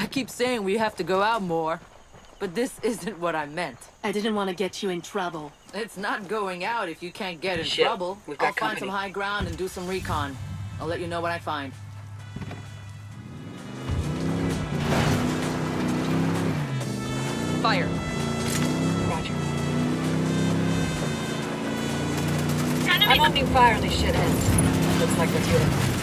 I keep saying we have to go out more, but this isn't what I meant. I didn't want to get you in trouble. It's not going out if you can't get in trouble. I'll find some high ground and do some recon. I'll let you know what I find. Fire. Roger. I'm opening fire on these shitheads. Looks like we're through.